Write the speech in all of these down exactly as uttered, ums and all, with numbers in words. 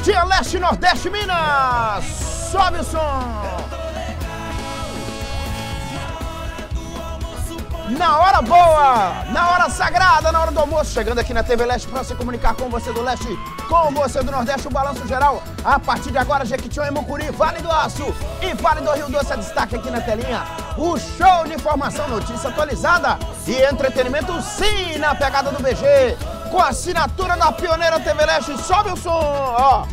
dia, Leste, Nordeste, Minas! Sobe o som! Na hora boa, na hora sagrada, na hora do almoço, chegando aqui na T V Leste para se comunicar com você do Leste, com você do Nordeste, o balanço geral. A partir de agora, Jequitinhonha, Mucuri, Vale do Aço e Vale do Rio Doce, a destaque aqui na telinha. O show de informação, notícia atualizada e entretenimento, sim, na pegada do B G. Com a assinatura da pioneira T V Leste, sobe o som, ó.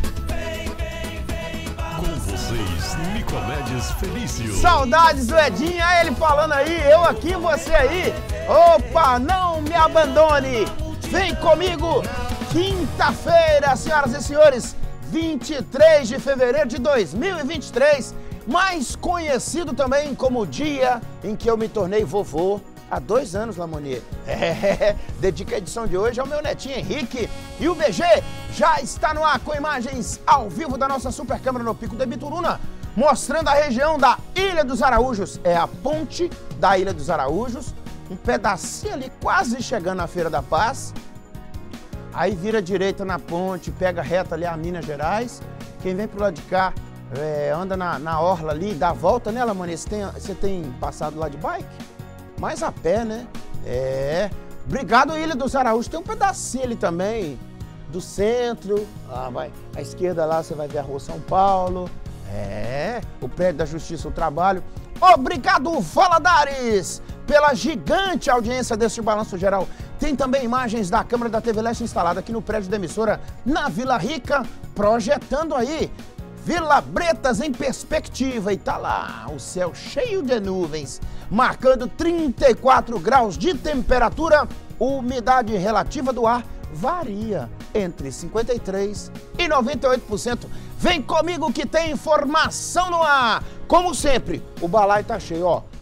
Com vocês, Nicoledes Felício. Saudades do Edinho, é ele falando aí, eu aqui, você aí. Opa, não me abandone. Vem comigo, quinta-feira, senhoras e senhores, vinte e três de fevereiro de dois mil e vinte e três, mais conhecido também como o dia em que eu me tornei vovô. Há dois anos, Lamonier. É, dedica a edição de hoje ao meu netinho Henrique. E o B G já está no ar com imagens ao vivo da nossa super câmera no Pico de Bituruna, mostrando a região da Ilha dos Araújos. É a ponte da Ilha dos Araújos, um pedacinho ali quase chegando na Feira da Paz. Aí vira direita na ponte, pega reta ali a Minas Gerais. Quem vem pro lado de cá, é, anda na, na orla ali, dá a volta, né, Lamonier? Você tem, você tem passado lá de bike? Mais a pé, né? É. Obrigado, Ilha dos Araújos. Tem um pedacinho ali também, do centro. Ah, vai. À esquerda lá você vai ver a Rua São Paulo. É. O prédio da Justiça do Trabalho. Obrigado, Valadares, pela gigante audiência deste balanço geral. Tem também imagens da câmera da T V Leste instalada aqui no prédio da emissora, na Vila Rica, projetando aí Vila Bretas em perspectiva, e tá lá o céu cheio de nuvens, marcando trinta e quatro graus de temperatura. Umidade relativa do ar varia entre cinquenta e três por cento e noventa e oito por cento. Vem comigo que tem informação no ar. Como sempre, o balaio tá cheio, ó.